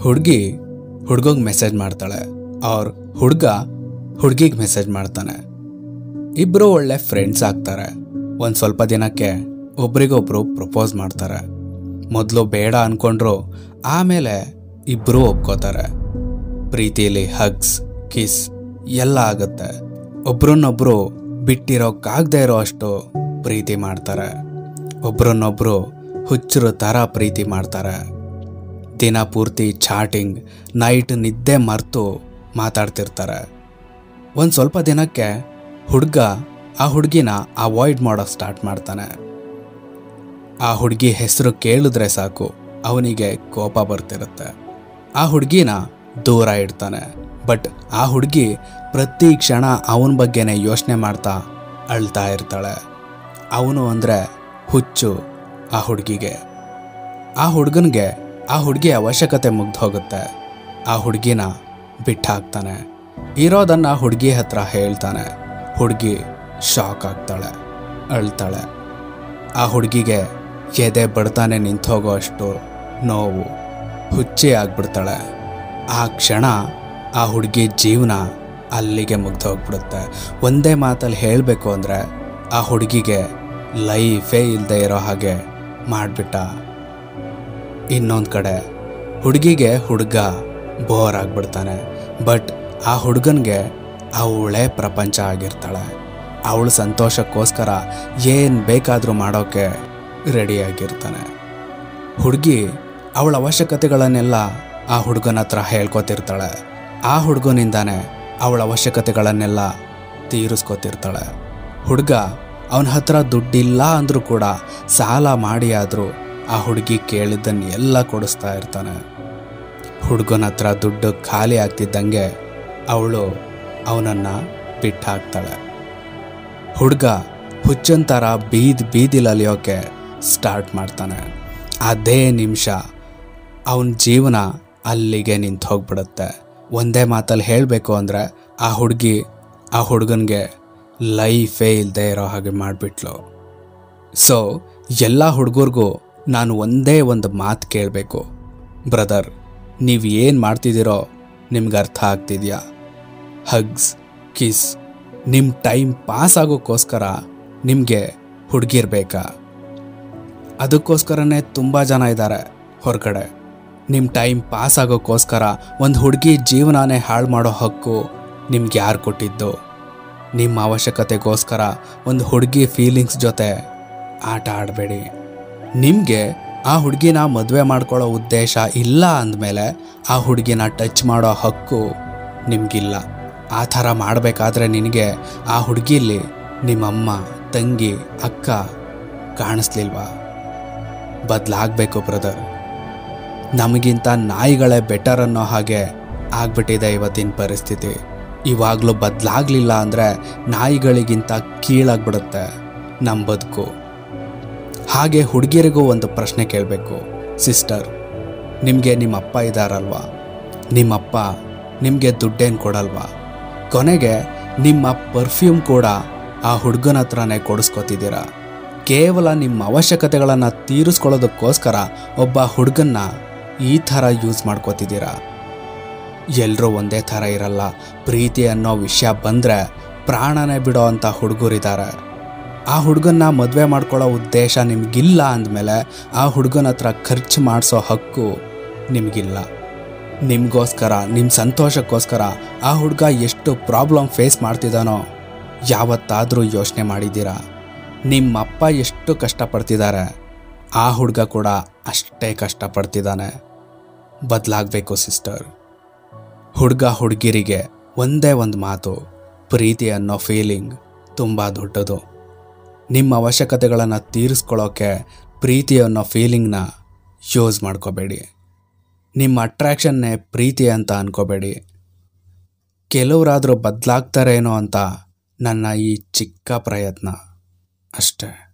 ಹುಡುಗಿ ಹುಡುಗಗೆ ಮೆಸೇಜ್ ಮಾಡ್ತಾಳೆ, ಅವ್ರ ಹುಡುಗ ಹುಡುಗಿಗೆ ಮೆಸೇಜ್ ಮಾಡ್ತಾನೆ. ಇಬ್ಬರು ಒಳ್ಳೆ ಫ್ರೆಂಡ್ಸ್ ಆಗ್ತಾರೆ. ಒಂದು ಸ್ವಲ್ಪ ದಿನಕ್ಕೆ ಒಬ್ರಿಗೊಬ್ರು ಪ್ರಪೋಸ್ ಮಾಡ್ತಾರೆ. ಮೊದಲು ಬೇಡ ಅನ್ಕೊಂಡ್ರು, ಆಮೇಲೆ ಇಬ್ಬರು ಒಪ್ಕೋತಾರೆ. ಪ್ರೀತಿಯಲ್ಲಿ ಹಗ್ಸ್, ಕಿಸ್ ಎಲ್ಲ ಆಗುತ್ತೆ. ಒಬ್ರನ್ನೊಬ್ರು ಬಿಟ್ಟಿರೋಕ್ಕಾಗದೇ ಇರೋ ಅಷ್ಟು ಪ್ರೀತಿ ಮಾಡ್ತಾರೆ. ಒಬ್ರನ್ನೊಬ್ರು ಹುಚ್ಚರು ಥರ ಪ್ರೀತಿ ಮಾಡ್ತಾರೆ. ದಿನ ಪೂರ್ತಿ ಚಾಟಿಂಗ್, ನೈಟ್ ನಿದ್ದೆ ಮರೆತು ಮಾತಾಡ್ತಿರ್ತಾರೆ. ಒಂದು ಸ್ವಲ್ಪ ದಿನಕ್ಕೆ ಹುಡುಗ ಆ ಹುಡುಗಿನ ಅವಾಯ್ಡ್ ಮಾಡೋಕ್ಕೆ ಸ್ಟಾರ್ಟ್ ಮಾಡ್ತಾನೆ. ಆ ಹುಡುಗಿ ಹೆಸರು ಕೇಳಿದ್ರೆ ಸಾಕು ಅವನಿಗೆ ಕೋಪ ಬರ್ತಿರುತ್ತೆ. ಆ ಹುಡುಗಿನ ದೂರ ಇಡ್ತಾನೆ. ಬಟ್ ಆ ಹುಡುಗಿ ಪ್ರತಿ ಕ್ಷಣ ಅವನ ಬಗ್ಗೆನೇ ಯೋಚನೆ ಮಾಡ್ತಾ ಅಳ್ತಾ ಇರ್ತಾಳೆ. ಅವನು ಅಂದರೆ ಹುಚ್ಚು ಆ ಹುಡುಗಿಗೆ. ಆ ಹುಡುಗನಿಗೆ ಆ ಹುಡುಗಿ ಅವಶ್ಯಕತೆ ಮುಗ್ದು ಹೋಗುತ್ತೆ. ಆ ಹುಡುಗಿನ ಬಿಟ್ಟು ಹಾಕ್ತಾನೆ. ಇರೋದನ್ನು ಹುಡುಗಿ ಹತ್ರ ಹೇಳ್ತಾನೆ. ಹುಡುಗಿ ಶಾಕ್ ಆಗ್ತಾಳೆ, ಅಳ್ತಾಳೆ. ಆ ಹುಡುಗಿಗೆ ಎದೆ ಬಡ್ತಾನೆ ನಿಂತೋಗೋ ಅಷ್ಟು ನೋವು, ಹುಚ್ಚಿ ಆಗ್ಬಿಡ್ತಾಳೆ. ಆ ಕ್ಷಣ ಆ ಹುಡುಗಿ ಜೀವನ ಅಲ್ಲಿಗೆ ಮುಗ್ದೋಗ್ಬಿಡುತ್ತೆ. ಒಂದೇ ಮಾತಲ್ಲಿ ಹೇಳಬೇಕು ಅಂದರೆ ಆ ಹುಡುಗಿಗೆ ಲೈಫೇ ಇಲ್ಲದೆ ಇರೋ ಹಾಗೆ ಮಾಡಿಬಿಟ್ಟ. ಇನ್ನೊಂದು ಕಡೆ ಹುಡುಗಿಗೆ ಹುಡುಗ ಬೋರ್ ಆಗಿಬಿಡ್ತಾನೆ. ಬಟ್ ಆ ಹುಡುಗನಿಗೆ ಅವಳೇ ಪ್ರಪಂಚ ಆಗಿರ್ತಾಳೆ. ಅವಳ ಸಂತೋಷಕ್ಕೋಸ್ಕರ ಏನು ಬೇಕಾದರೂ ಮಾಡೋಕ್ಕೆ ರೆಡಿಯಾಗಿರ್ತಾನೆ. ಹುಡುಗಿ ಅವಳ ಅವಶ್ಯಕತೆಗಳನ್ನೆಲ್ಲ ಆ ಹುಡುಗನ ಹತ್ರ ಹೇಳ್ಕೊತಿರ್ತಾಳೆ. ಆ ಹುಡುಗನಿಂದಾನೆ ಅವಳ ಅವಶ್ಯಕತೆಗಳನ್ನೆಲ್ಲ ತೀರಿಸ್ಕೊತಿರ್ತಾಳೆ. ಹುಡುಗ ಅವನ ಹತ್ರ ದುಡ್ಡಿಲ್ಲ ಅಂದರೂ ಕೂಡ ಸಾಲ ಮಾಡಿ ಆದರೂ ಆ ಹುಡುಗಿ ಕೇಳಿದ್ದನ್ನು ಎಲ್ಲ ಕೊಡಿಸ್ತಾ ಇರ್ತಾನೆ. ಹುಡುಗನ ಹತ್ರ ದುಡ್ಡು ಖಾಲಿ ಆಗ್ತಿದ್ದಂಗೆ ಅವಳು ಅವನನ್ನು ಬಿಟ್ಟು ಹಾಕ್ತಾಳೆ. ಹುಡುಗ ಹುಚ್ಚಂತರ ಬೀದಿಲಿ ಅಲಿಯೋಕೆ ಸ್ಟಾರ್ಟ್ ಮಾಡ್ತಾನೆ. ಅದೇ ನಿಮಿಷ ಅವನ ಜೀವನ ಅಲ್ಲಿಗೆ ನಿಂತು ಹೋಗ್ಬಿಡುತ್ತೆ. ಒಂದೇ ಮಾತಲ್ಲಿ ಹೇಳಬೇಕು ಅಂದರೆ ಆ ಹುಡುಗಿ ಆ ಹುಡುಗನಿಗೆ ಲೈಫೇ ಇಲ್ಲದೆ ಇರೋ ಹಾಗೆ ಮಾಡಿಬಿಟ್ಲು. ಸೊ ಎಲ್ಲ ಹುಡುಗರಿಗೂ ನಾನು ಒಂದೇ ಒಂದು ಮಾತು ಕೇಳಬೇಕು. ಬ್ರದರ್, ನೀವು ಏನು ಮಾಡ್ತಿದ್ದೀರೋ ನಿಮ್ಗೆ ಅರ್ಥ ಆಗ್ತಿದೆಯಾ? ಹಗ್ಸ್, ಕಿಸ್, ನಿಮ್ಮ ಟೈಮ್ ಪಾಸ್ ಆಗೋಕ್ಕೋಸ್ಕರ ನಿಮಗೆ ಹುಡುಗಿರ್ಬೇಕಾ? ಅದಕ್ಕೋಸ್ಕರನೇ ತುಂಬ ಜನ ಇದ್ದಾರೆ ಹೊರಗಡೆ. ನಿಮ್ಮ ಟೈಮ್ ಪಾಸ್ ಆಗೋಕ್ಕೋಸ್ಕರ ಒಂದು ಹುಡುಗಿ ಜೀವನನೇ ಹಾಳು ಮಾಡೋ ಹಕ್ಕು ನಿಮ್ಗೆ ಯಾರು ಕೊಟ್ಟಿದ್ದು? ನಿಮ್ಮ ಅವಶ್ಯಕತೆಗೋಸ್ಕರ ಒಂದು ಹುಡುಗಿ ಫೀಲಿಂಗ್ಸ್ ಜೊತೆ ಆಟ ಆಡಬೇಡಿ. ನಿಮಗೆ ಆ ಹುಡುಗಿನ ಮದುವೆ ಮಾಡ್ಕೊಳ್ಳೋ ಉದ್ದೇಶ ಇಲ್ಲ ಅಂದಮೇಲೆ ಆ ಹುಡುಗಿನ ಟಚ್ ಮಾಡೋ ಹಕ್ಕು ನಿಮಗಿಲ್ಲ. ಆ ಥರ ಮಾಡಬೇಕಾದ್ರೆ ನಿನಗೆ ಆ ಹುಡುಗಿಲಿ ನಿಮ್ಮಮ್ಮ, ತಂಗಿ, ಅಕ್ಕ ಕಾಣಿಸ್ಲಿಲ್ವಾ? ಬದಲಾಗಬೇಕು ಬ್ರದರ್. ನಮಗಿಂತ ನಾಯಿಗಳೇ ಬೆಟರ್ ಅನ್ನೋ ಹಾಗೆ ಆಗ್ಬಿಟ್ಟಿದೆ ಇವತ್ತಿನ ಪರಿಸ್ಥಿತಿ. ಇವಾಗಲೂ ಬದಲಾಗಲಿಲ್ಲ ಅಂದರೆ ನಾಯಿಗಳಿಗಿಂತ ಕೀಳಾಗ್ಬಿಡುತ್ತೆ ನಮ್ಮ ಬದುಕು. ಹಾಗೆ ಹುಡುಗಿರಿಗೂ ಒಂದು ಪ್ರಶ್ನೆ ಕೇಳಬೇಕು. ಸಿಸ್ಟರ್, ನಿಮಗೆ ನಿಮ್ಮ ಅಪ್ಪ ಇದ್ದಾರಲ್ವಾ? ನಿಮ್ಮಪ್ಪ ನಿಮಗೆ ದುಡ್ಡೇನು ಕೊಡಲ್ವಾ? ಕೊನೆಗೆ ನಿಮ್ಮ ಪರ್ಫ್ಯೂಮ್ ಕೂಡ ಆ ಹುಡುಗನ ಹತ್ರನೇ ಕೊಡಿಸ್ಕೊತಿದ್ದೀರ. ಕೇವಲ ನಿಮ್ಮ ಅವಶ್ಯಕತೆಗಳನ್ನು ತೀರಿಸ್ಕೊಳ್ಳೋದಕ್ಕೋಸ್ಕರ ಒಬ್ಬ ಹುಡುಗನ್ನ ಈ ಥರ ಯೂಸ್ ಮಾಡ್ಕೋತಿದ್ದೀರ. ಎಲ್ಲರೂ ಒಂದೇ ಥರ ಇರಲ್ಲ. ಪ್ರೀತಿ ಅನ್ನೋ ವಿಷಯ ಬಂದರೆ ಪ್ರಾಣನೇ ಬಿಡೋ ಅಂಥ ಹುಡುಗರಿದ್ದಾರೆ. ಆ ಹುಡುಗನ್ನ ಮದುವೆ ಮಾಡ್ಕೊಳ್ಳೋ ಉದ್ದೇಶ ನಿಮಗಿಲ್ಲ ಅಂದಮೇಲೆ ಆ ಹುಡುಗನ ಹತ್ರ ಖರ್ಚು ಮಾಡಿಸೋ ಹಕ್ಕು ನಿಮಗಿಲ್ಲ. ನಿಮಗೋಸ್ಕರ, ನಿಮ್ಮ ಸಂತೋಷಕ್ಕೋಸ್ಕರ ಆ ಹುಡುಗ ಎಷ್ಟು ಪ್ರಾಬ್ಲಮ್ ಫೇಸ್ ಮಾಡ್ತಿದ್ದಾನೋ ಯಾವತ್ತಾದರೂ ಯೋಚನೆ ಮಾಡಿದ್ದೀರಾ? ನಿಮ್ಮಪ್ಪ ಎಷ್ಟು ಕಷ್ಟಪಡ್ತಿದ್ದಾರೆ, ಆ ಹುಡುಗ ಕೂಡ ಅಷ್ಟೇ ಕಷ್ಟಪಡ್ತಿದ್ದಾನೆ. ಬದಲಾಗಬೇಕು ಸಿಸ್ಟರ್. ಹುಡುಗ ಹುಡುಗಿರಿಗೆ ಒಂದೇ ಒಂದು ಮಾತು, ಪ್ರೀತಿ ಅನ್ನೋ ಫೀಲಿಂಗ್ ತುಂಬ ದೊಡ್ಡದು. ನಿಮ್ಮ ಅವಶ್ಯಕತೆಗಳನ್ನು ತೀರಿಸ್ಕೊಳ್ಳೋಕ್ಕೆ ಪ್ರೀತಿ ಅನ್ನೋ ಫೀಲಿಂಗ್ನ ಯೂಸ್ ಮಾಡ್ಕೋಬೇಡಿ. ನಿಮ್ಮ ಅಟ್ರ್ಯಾಕ್ಷನ್ನೇ ಪ್ರೀತಿ ಅಂತ ಅಂದ್ಕೋಬೇಡಿ. ಕೆಲವರಾದರೂ ಬದಲಾಗ್ತಾರೇನೋ ಅಂತ ನನ್ನ ಈ ಚಿಕ್ಕ ಪ್ರಯತ್ನ ಅಷ್ಟೇ.